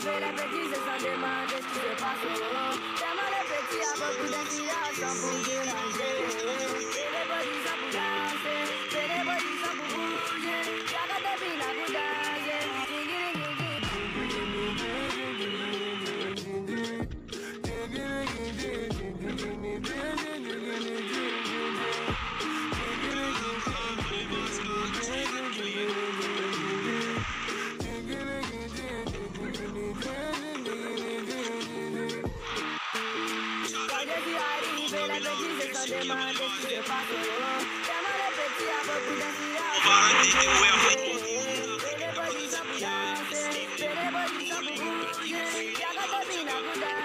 arriver, les petits se sont demandés ce qui se passe. Tellement les petits avaient beaucoup d'inspiration pour déranger. Et les bodies sont pour danser, et les bodies sont pour bouger. Y'a qu'à te pina pour danser. Everybody